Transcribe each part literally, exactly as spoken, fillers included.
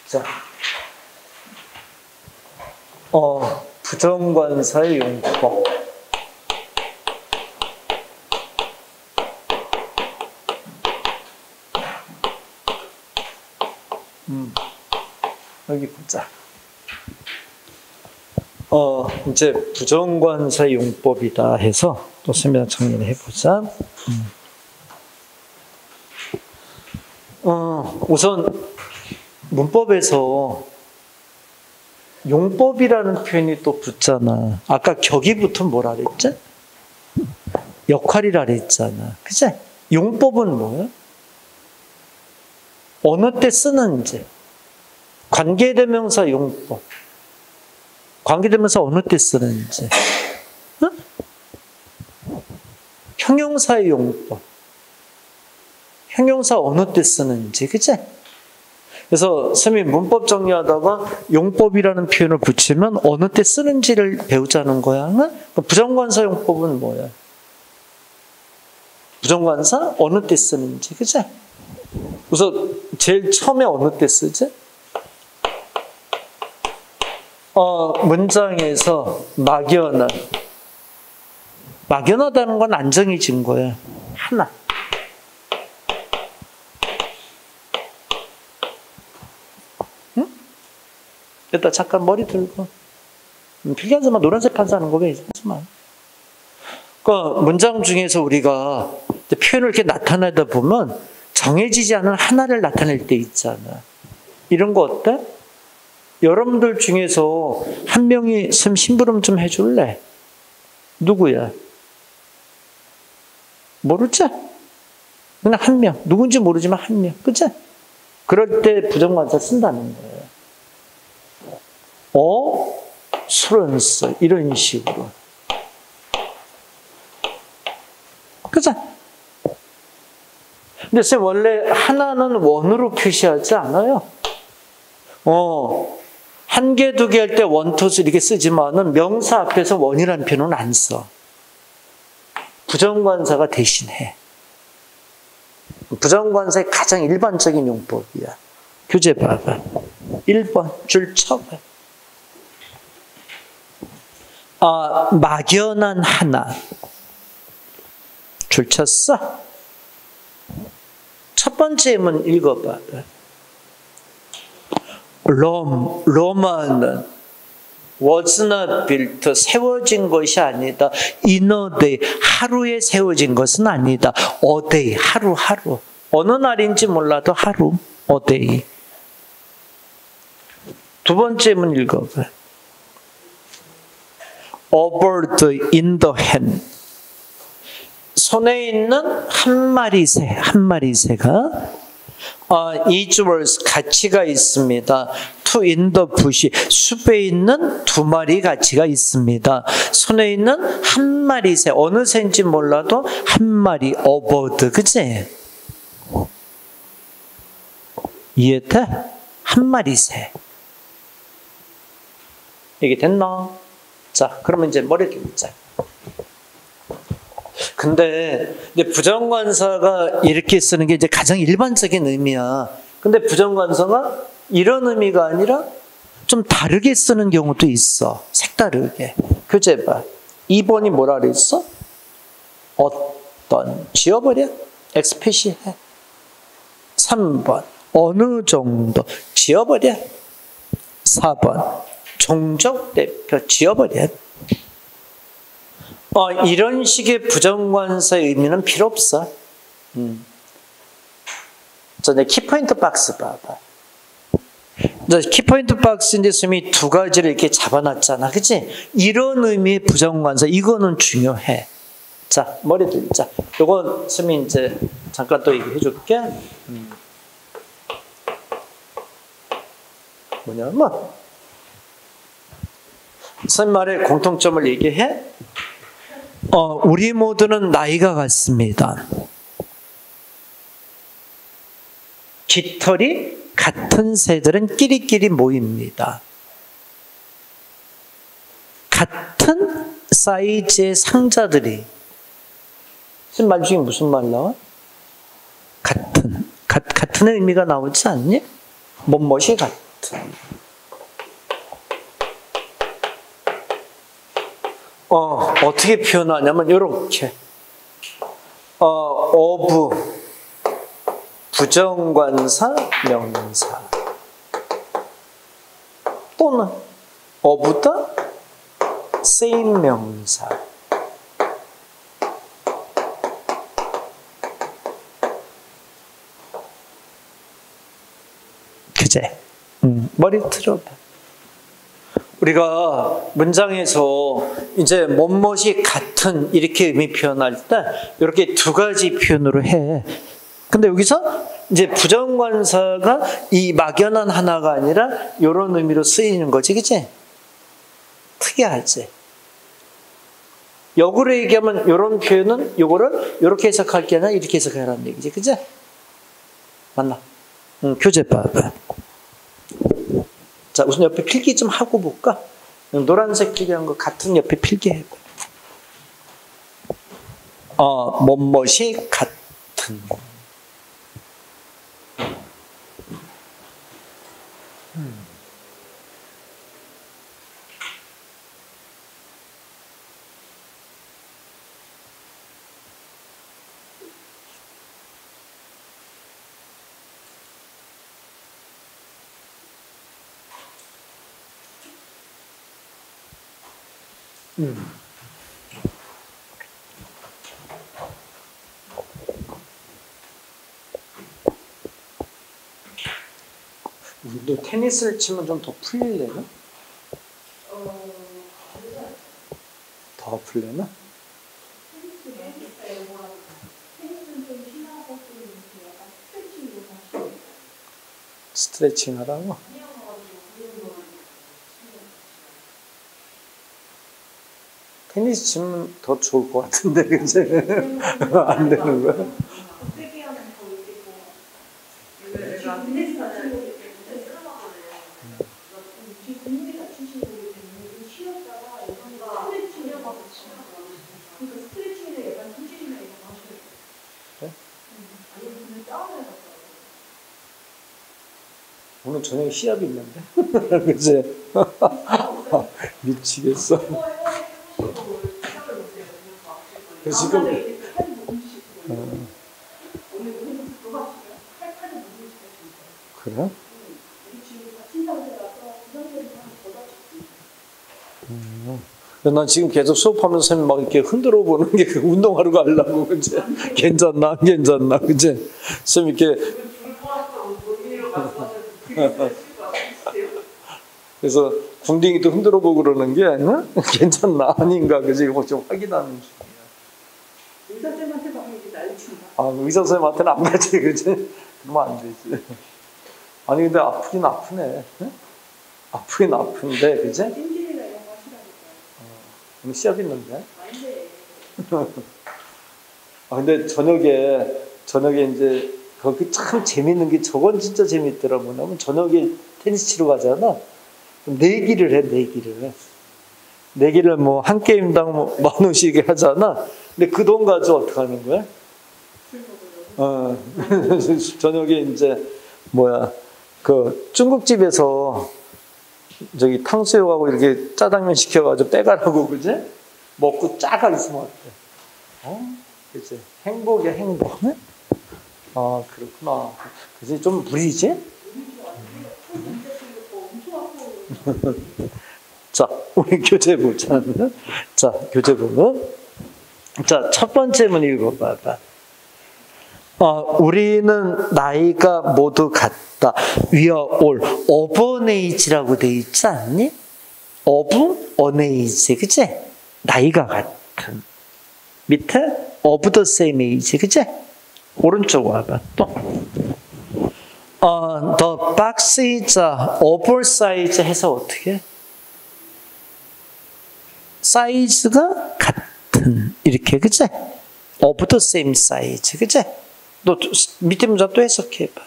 자, 어, 부정관사의 용법. 음, 여기 보자. 어, 이제 부정관사의 용법이다 해서 또 설명 정리를 해보자. 음. 어, 우선 문법에서 용법이라는 표현이 또 붙잖아. 아까 격이부터 뭐라 그랬지? 역할이라 그랬잖아. 그치? 용법은 뭐야? 어느 때 쓰는지. 관계대명사 용법. 관계대명사 어느 때 쓰는지. 응? 형용사의 용법. 형용사 어느 때 쓰는지. 그치? 그래서 선생님이 문법 정리하다가 용법이라는 표현을 붙이면 어느 때 쓰는지를 배우자는 거야. 부정관사 용법은 뭐야? 부정관사 어느 때 쓰는지. 그치? 우선 제일 처음에 어느 때 쓰지? 어, 문장에서 막연한. 막연하다는 건 안 정해진 거야. 하나. 응? 일단 잠깐 머리 들고. 필기하지만 노란색 판사하는 거 왜 하지만. 그러니까 문장 중에서 우리가 표현을 이렇게 나타내다 보면 정해지지 않은 하나를 나타낼 때 있잖아. 이런 거 어때? 여러분들 중에서 한 명이 쌤 심부름 좀 해줄래? 누구야? 모르지? 그냥 한 명. 누군지 모르지만 한 명. 그치? 그럴 때 부정관사 쓴다는 거예요. 어? 술은 써. 이런 식으로. 그치? 근데 쌤 원래 하나는 원으로 표시하지 않아요? 어, 한 개, 두 개 할 때 원, 투, 쓰리 이렇게 쓰지만은 명사 앞에서 원이라는 표현은 안 써. 부정관사가 대신해. 부정관사의 가장 일반적인 용법이야. 교재 봐봐. 일 번 줄 쳐봐. 아, 막연한 하나. 줄 쳤어? 첫 번째 예문 읽어봐. 롬, 로마는 was not built, 세워진 것이 아니다. in a day, 하루에 세워진 것은 아니다. a day, 하루, 하루. 어느 날인지 몰라도 하루, a day. 두 번째 문 읽어봐. A bird in the hand. 손에 있는 한 마리 새, 한 마리 새가 어, is worth, 가치가 있습니다. to in the bush, 숲에 있는 두 마리 가치가 있습니다. 손에 있는 한 마리 새, 어느 새인지 몰라도 한 마리, a bird, 그치? 이해돼? 한 마리 새. 이게 됐나? 자, 그러면 이제 머리 들자. 근데, 근데 부정관사가 이렇게 쓰는 게 이제 가장 일반적인 의미야. 근데 부정관사가 이런 의미가 아니라 좀 다르게 쓰는 경우도 있어. 색다르게. 교재 봐. 이 번이 뭐라 그랬어? 어떤. 지워버려. 엑스피시해. 삼 번. 어느 정도. 지워버려. 사 번. 종족 대표. 지워버려. 어, 이런 식의 부정관사의 의미는 필요 없어. 음. 자, 내 키포인트 박스 봐봐. 키포인트 박스인데 쌤이 두 가지를 이렇게 잡아놨잖아. 그치? 이런 의미의 부정관사, 이거는 중요해. 자, 머리 들자. 요건 쌤이 이제 잠깐 또 얘기해 줄게. 음. 뭐냐면, 쌤 말의 공통점을 얘기해. 어, 우리 모두는 나이가 같습니다. 깃털이 같은 새들은 끼리끼리 모입니다. 같은 사이즈의 상자들이. 무슨 말 중에 무슨 말 나와? 같은. 가, 같은 의미가 나오지 않니? 뭐뭇이 같다. 같은. 어, 어떻게 표현하냐면 이렇게 어, of 부정관사 명사 또는 of the same 명사. 그제? 음, 머리 틀어봐. 우리가 문장에서 이제 뭐뭇이 같은 이렇게 의미 표현할 때 이렇게 두 가지 표현으로 해. 근데 여기서 이제 부정관사가 이 막연한 하나가 아니라 이런 의미로 쓰이는 거지, 그치? 특이하지? 역으로 얘기하면 이런 표현은 요거를 이렇게 해석할 게 아니라 이렇게 해석하라는 얘기지, 그치? 맞나? 응, 교재 봐봐. 자, 우선 옆에 필기 좀 하고 볼까? 노란색 필기한 거 같은 옆에 필기해봐. 어, 뭐뭇이 같은. 음. 음. 너 테니스를 치면 좀 더 풀리려나? 어... 더 풀려나? 스트레칭 하라고? 테니스 치면 더 좋을 것 같은데, 그치? 안 되는 거야? 오늘 저녁에 시합이 있는데? 그치? 미치겠어. 지금, 어. 그래? 음. 난 지금 계속 수업하면서 쌤이 막 이렇게 흔들어 보는 게 운동하러 가려고, 그치? 괜찮나? 안 괜찮나? 그치? 쌤 이렇게. 그래서 궁딩이도 흔들어 보고 그러는 게 응? 괜찮나 아닌가 그지 이거 좀 확인하는 중이야. 의사 선생님한테 가면 이게 난리친다. 아 의사 선생님한테는 안 가지 그지? 그러면 안 되지. 아니 근데 아프긴 아프네. 응? 아프긴 아픈데 그지? 찜질이나 이런 거 하시라니까. 오늘 시합 있는데. 아닌데. 아 근데 저녁에 저녁에 이제 거기 참 재밌는 게 저건 진짜 재밌더라. 뭐냐면 저녁에 테니스 치러 가잖아. 내기를 해, 내기를. 내기를 뭐 한 게임당 뭐 만 원씩 하잖아. 근데 그 돈 가지고 어떻게 하는 거야? 어, 저녁에 이제 뭐야 그 중국집에서 저기 탕수육하고 이렇게 짜장면 시켜가지고 빼가라고 그지? 먹고 짜가 있으면 어때? 어, 그지? 행복이야 행복. 네? 아 그렇구나. 그지 좀 무리지? 자, 우리 교재 보자. 자, 교재 보면. 자, 첫 번째 문 읽어봐봐. 어, 우리는 나이가 모두 같다. We are all of an age라고 돼 있지 않니? of an age, 그치? 나이가 같은. 밑에 of the same age, 그치? 오른쪽 와봐, 또. 어, the box is oversize 해서 어떻게 해? 사이즈가 같은 이렇게 그치? of the same size 그치? 너 밑에 문장 또 해석해봐.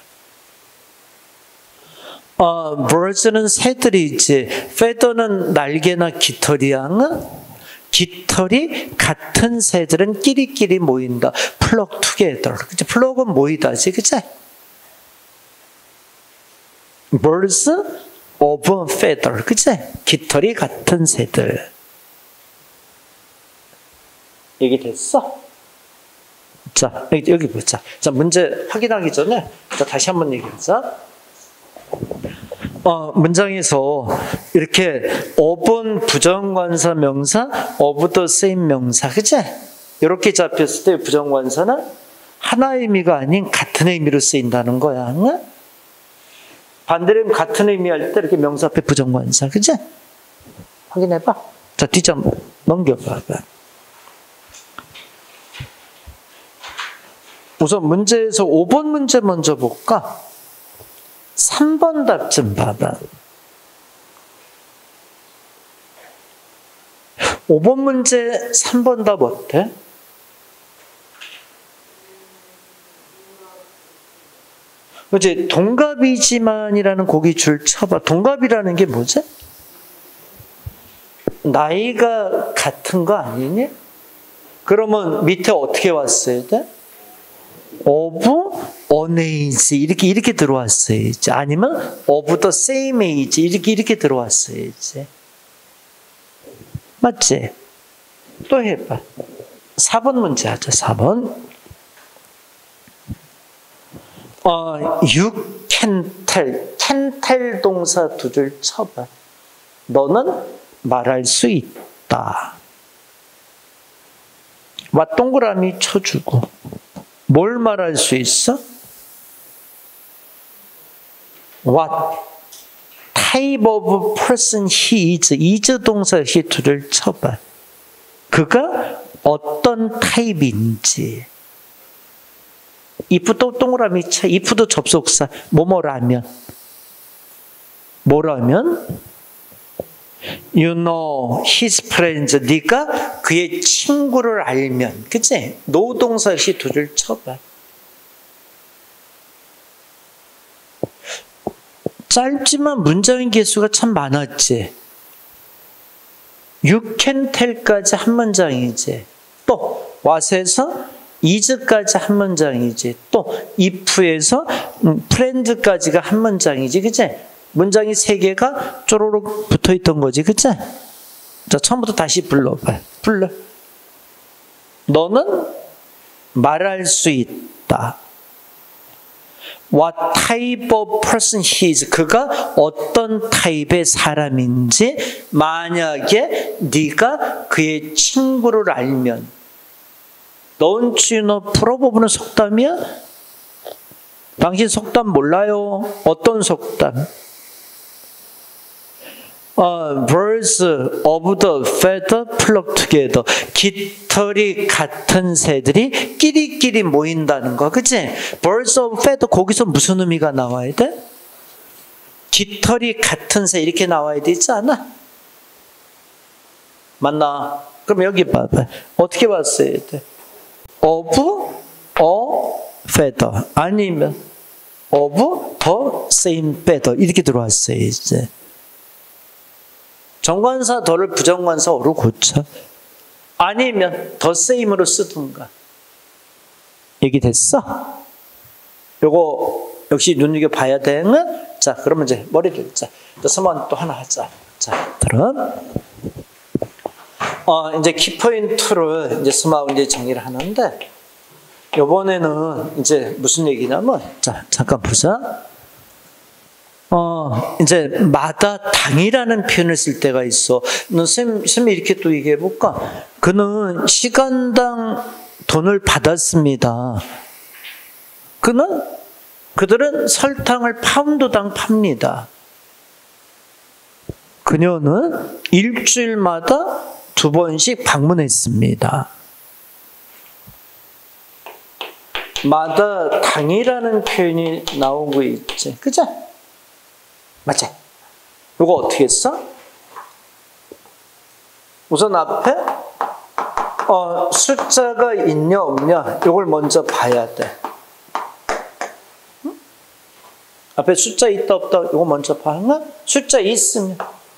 어, birds는 새들이지 feather는 날개나 깃털이야. 깃털이 같은 새들은 끼리끼리 모인다. flock together 그치? flock은 모이다지 그치? birds of a feather. 그치? 깃털이 같은 새들. 얘기됐어? 자, 여기, 여기 보자. 자, 문제 확인하기 전에 자, 다시 한번 얘기하자. 어, 문장에서 이렇게 of은 부정관사 명사, of the same 명사, 그치? 이렇게 잡혔을 때 부정관사는 하나의 의미가 아닌 같은 의미로 쓰인다는 거야. 응? 반대로 같은 의미 할 때 이렇게 명사 앞에 부정관사, 그치? 확인해봐. 자, 뒷장 넘겨봐봐. 우선 문제에서 오 번 문제 먼저 볼까? 삼 번 답 좀 봐봐. 오 번 문제 삼 번 답 어때? 그치? 동갑이지만이라는 고기 줄 쳐봐. 동갑이라는 게 뭐지? 나이가 같은 거 아니니? 그러면 밑에 어떻게 왔어야 돼? of an age 이렇게 이렇게 들어왔어야지. 아니면 of the same age 이렇게 이렇게 들어왔어야지. 맞지? 또 해봐. 사 번 문제 하자. 사 번. 어, you can tell. can tell 동사 두 줄 쳐봐. 너는 말할 수 있다. 와 동그라미 쳐주고. 뭘 말할 수 있어? What type of person he is. is 동사 he 두를 쳐봐. 그가 어떤 타입인지. if 또 동그라미 쳐. if도 접속사. 뭐뭐라면. 뭐라면? You know his friends. 네가 그의 친구를 알면, 그치? 노동사 시 두 줄 쳐봐. 짧지만 문장의 개수가 참 많았지. You can tell까지 한 문장이지. 또 what에서 is까지 한 문장이지. 또 if에서 friends까지가 한 문장이지, 그치? 문장이 세 개가 쪼로록 붙어 있던 거지, 그치? 자, 처음부터 다시 불러봐. 불러. 너는 말할 수 있다. What type of person he is. 그가 어떤 타입의 사람인지 만약에 네가 그의 친구를 알면. Don't you know? 풀어보는 속담이야? 당신 속담 몰라요? 어떤 속담? Uh, birds of the feather flock together. 깃털이 같은 새들이 끼리끼리 모인다는 거, 그치? Birds of feather, 거기서 무슨 의미가 나와야 돼? 깃털이 같은 새 이렇게 나와야 되지 않아? 맞나? 그럼 여기 봐봐. 어떻게 봤어야 돼? Of a feather 아니면 of the same feather 이렇게 들어왔어야지. 정관사 더를 부정관사 어로 고쳐. 아니면 더 세임으로 쓰든가. 얘기됐어? 요거 역시 눈여겨봐야 되는. 자, 그러면 이제 머리를 자, 서만 또 하나 하자. 자, 들어. 어, 이제 키포인트를 이제 스마우 이제 정리를 하는데, 요번에는 이제 무슨 얘기냐면, 자, 잠깐 보자. 어, 이제, 마다당이라는 표현을 쓸 때가 있어. 쌤, 쌤이 이렇게 또 얘기해 볼까? 그는 시간당 돈을 받았습니다. 그는, 그들은 설탕을 파운드당 팝니다. 그녀는 일주일마다 두 번씩 방문했습니다. 마다당이라는 표현이 나오고 있지. 그죠? 맞지? 이거 어떻게 써? 우선 앞에 어, 숫자가 있냐 없냐 이걸 먼저 봐야 돼. 응? 앞에 숫자 있다 없다 이거 먼저 봐. 숫자 있으면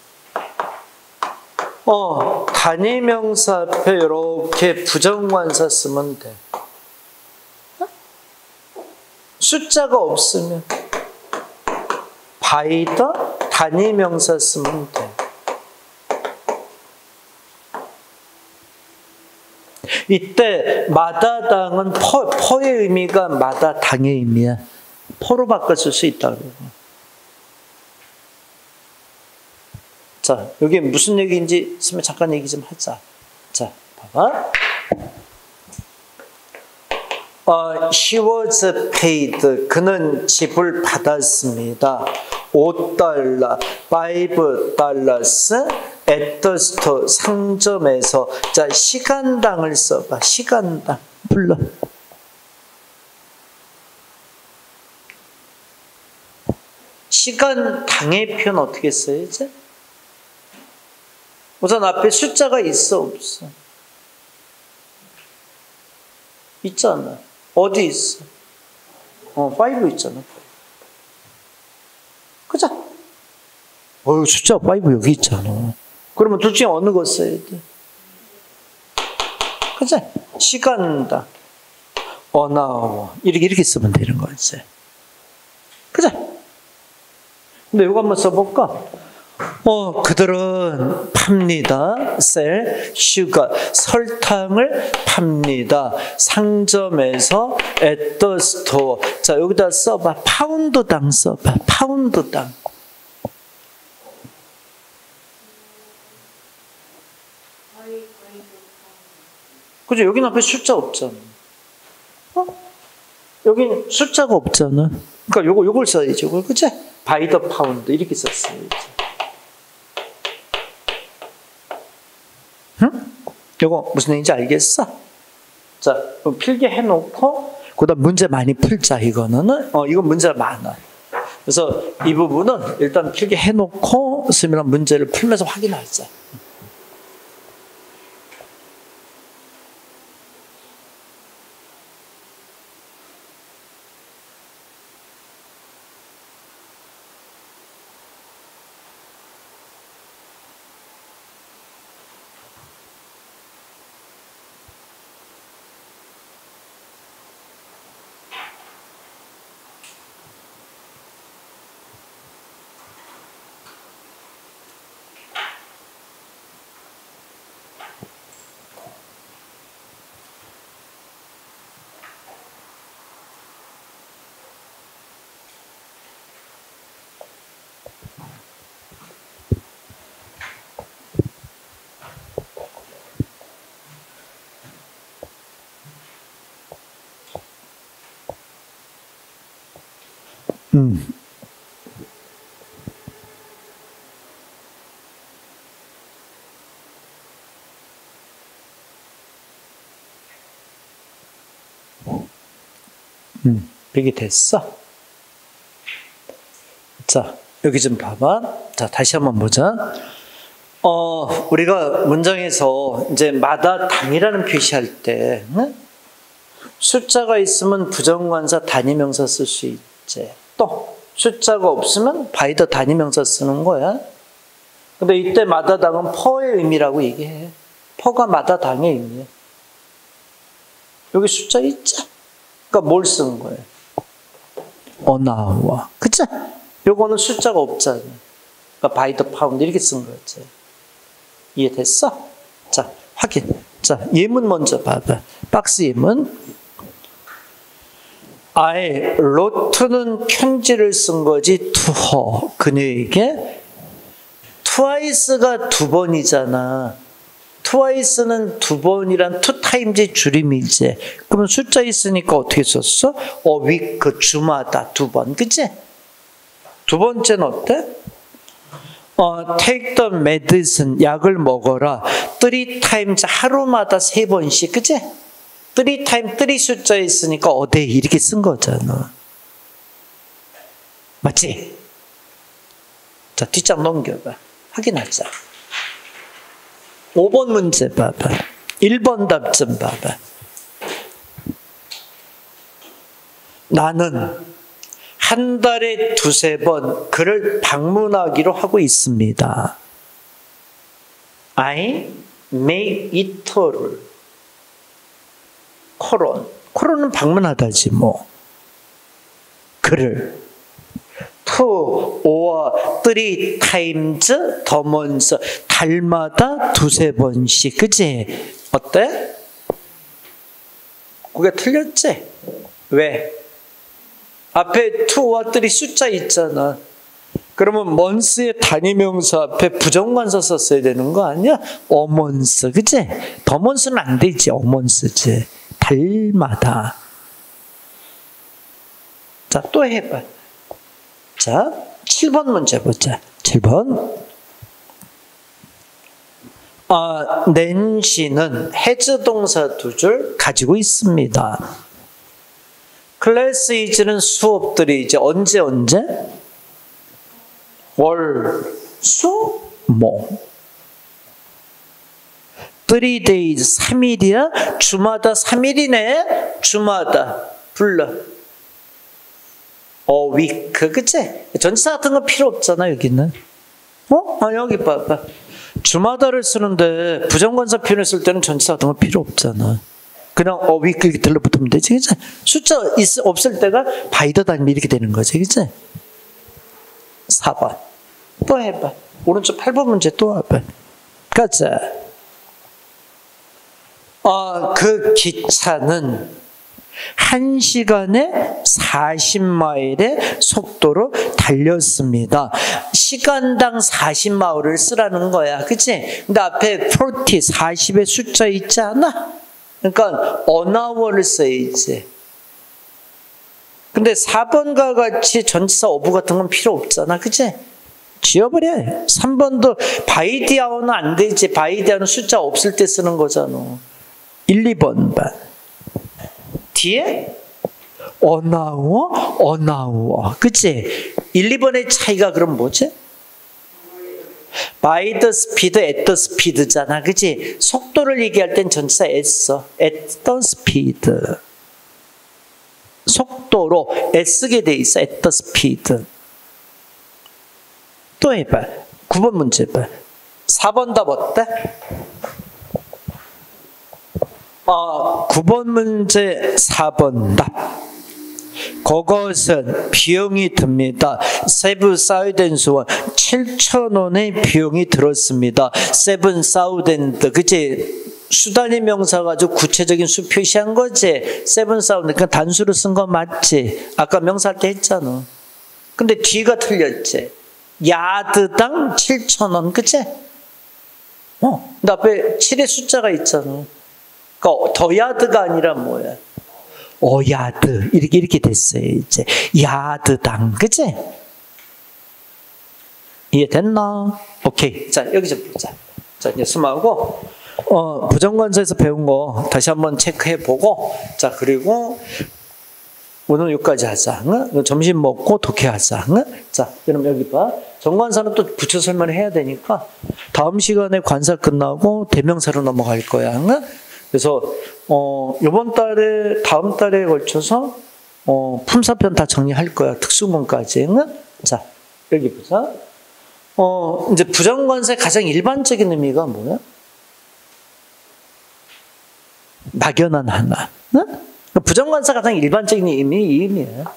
어, 단위명사 앞에 이렇게 부정관사 쓰면 돼. 숫자가 없으면 by the 단위 명사 쓰면 돼. 이때 마다당은 퍼, 퍼의 의미가 마다당의 의미야. 퍼로 바꿔 쓸 수 있다고. 자, 여기 무슨 얘기인지 있으면 잠깐 얘기 좀 하자. 자, 봐봐. 어, he was paid. 그는 지불 받았습니다. 오 달러, 오 달러스 at the store. 상점에서. 자, 시간당을 써봐. 시간당. 불러. 시간당의 표현 어떻게 써야지? 우선 앞에 숫자가 있어, 없어? 있잖아. 어디 있어? 어, 오 있잖아. 그죠? 어, 숫자 오 여기 있잖아. 그러면 둘 중에 어느 거 써야 돼? 그죠? 시간당, 어나워. 이렇게, 이렇게 쓰면 되는 거지. 그죠? 근데 이거 한번 써볼까? 어, 그들은 팝니다. sell sugar. 설탕을 팝니다. 상점에서 at the store. 자, 여기다 써봐. 파운드당 써봐. 파운드당. 그죠? 여기는 앞에 숫자 없잖아. 어? 여기는 숫자가 없잖아. 그러니까 요거, 요걸 써야지. 요걸, 그치? by the pound. 이렇게 썼어야지. 응? 이거 무슨 얘기인지 알겠어? 자, 그럼 필기 해놓고 그다음 문제 많이 풀자. 이거는 어 이건 문제가 많아. 그래서 이 부분은 일단 필기 해놓고 스미랑 문제를 풀면서 확인하자. 음. 음, 여기 됐어. 자, 여기 좀 봐봐. 자, 다시 한번 보자. 어, 우리가 문장에서 이제 마다당이라는 표시할 때, 응? 숫자가 있으면 부정관사 단위명사 쓸 수 있지. 또 숫자가 없으면 by the 단위명사 쓰는 거야. 근데 이때 마다당은 퍼의 의미라고 얘기해. 퍼가 마다당의 의미야. 여기 숫자 있죠? 그러니까 뭘 쓴 거예요? 어나와. 그치? 요거는 숫자가 없잖아. 그러니까 by the pound 이렇게 쓴 거였지. 이해됐어? 자, 확인. 자, 예문 먼저 봐봐. 박스 예문. I wrote는 편지를 쓴 거지 to her. 그녀에게. twice가 두 번이잖아. twice는 두 번이란 two times 줄임이지. 그러면 숫자 있으니까 어떻게 썼어? a week, 주마다 두 번. 그치? 두 번째는 어때? 어, take the medicine, 약을 먹어라. three times, 하루마다 세 번씩. 그치? three times, three 숫자 있으니까 a day 이렇게 쓴 거잖아. 맞지? 자, 뒷장 넘겨봐. 확인하자. 오 번 문제 봐봐. 일 번 답좀 봐봐. 나는 한 달에 두세 번 그를 방문하기로 하고 있습니다. I may 이터를 코론. 코론은 방문하다지 뭐. 그를 two or three times the month. 달마다 두세 번씩. 그치? 어때? 그게 틀렸지? 왜? 앞에 two와 three 숫자 있잖아. 그러면 month의 단위명사 앞에 부정관사 썼어야 되는 거 아니야? a month, 그치? the month는 안 되지, a month지. 달마다. 자, 또 해봐. 자, 칠 번 문제 보자. 칠 번. 아, 낸시는 has 동사 두 줄 가지고 있습니다. 클래스 is는 수업들이 이제 언제 언제? 월, 수, 목. three days, 삼 일이야? 주마다 삼 일이네? 주마다. 불러. a week, 그치? 전치사 같은 거 필요 없잖아, 여기는. 어? 아, 여기 봐봐. 주마다를 쓰는데 부정관사 표현을 쓸 때는 전치사 같은 거 필요 없잖아. 그냥 a week 이렇게 들러붙으면 되지, 그치? 숫자 있, 없을 때가 by the time 이렇게 되는 거지, 그치? 사 번. 또 해봐. 오른쪽 팔 번 문제 또 해봐. 가자. 어, 그 기차는 한 시간에 사십 마일의 속도로 달렸습니다. 시간당 사십 마일을 쓰라는 거야. 그치? 근데 앞에 사십, 사십의 숫자 있지 않아? 그러니까 an hour를 써야지. 근데 사 번과 같이 전치사 of 같은 건 필요 없잖아. 그치? 지워버려. 삼 번도 by the hour는 안 되지. by the hour는 숫자 없을 때 쓰는 거잖아. 일, 이 번 봐. 뒤에 an hour, an hour. 그치? 일, 이 번의 차이가 그럼 뭐지? by the speed, at the speed잖아. 그치? 속도를 얘기할 땐 전치사 s 써. at the speed. 속도로 애쓰게 돼 있어. at the speed. 또 해봐. 구 번 문제 봐. 사 번 답 어때? 어, 구 번 문제 사 번 답. 그것은 비용이 듭니다. 세븐 사우젠드 원 칠천 원의 비용이 들었습니다. 세븐 사우젠드 그치? 수단위 명사 가지고 구체적인 수 표시한 거지. 세븐 사우젠드 그러니까 단수로 쓴 거 맞지? 아까 명사 할 때 했잖아. 근데 뒤가 틀렸지. 야드당 칠천 원 그치? 어, 근데 앞에 칠의 숫자가 있잖아. 그러니까 더 야드가 아니라 뭐야? 어야드 이렇게 이렇게 됐어요. 이제 야드당 그치? 이해됐나? 오케이. 자 여기 좀 보자. 자 이제 숨하고 어, 부정관사에서 배운 거 다시 한번 체크해 보고 자 그리고 오늘 여기까지 하자. 응? 점심 먹고 독해하자. 응? 자 그럼 여기 봐. 정관사는 또 붙여 설명을 해야 되니까 다음 시간에 관사 끝나고 대명사로 넘어갈 거야. 응? 그래서 어, 이번 달에 다음 달에 걸쳐서 어, 품사편 다 정리할 거야. 특수문까지. 응? 자 여기 보자. 어, 이제 부정관사의 가장 일반적인 의미가 뭐야? 막연한 하나. 응? 부정관사 가장 일반적인 의미 이 의미야.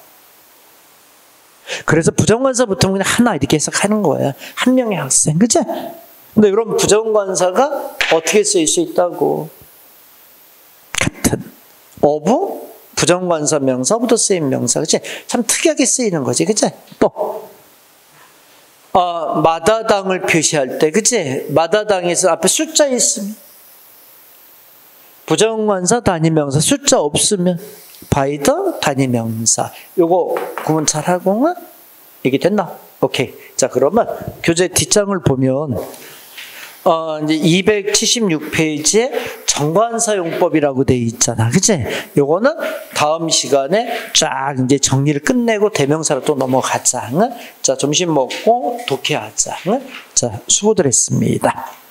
그래서 부정관사 보통 그냥 하나 이렇게 해석하는 거야. 한 명의 학생, 그치? 근데 이런 부정관사가 어떻게 쓰일 수 있다고? 같은 of 부정관사 명사부터 쓰인 명사, 그치? 참 특이하게 쓰이는 거지, 그치? 또 어, 마다당을 표시할 때, 그치? 마다당에서 앞에 숫자 있으면 부정관사 단위명사, 숫자 없으면 by the 단위명사. 요거 구분 잘하고 이게 됐나? 오케이. 자 그러면 교재 뒷장을 보면 어 이제 이백칠십육 페이지에 정관사용법이라고 돼 있잖아, 그치? 요거는 다음 시간에 쫙 이제 정리를 끝내고 대명사로 또 넘어가자. 자 점심 먹고 독해하자. 자 수고들 했습니다.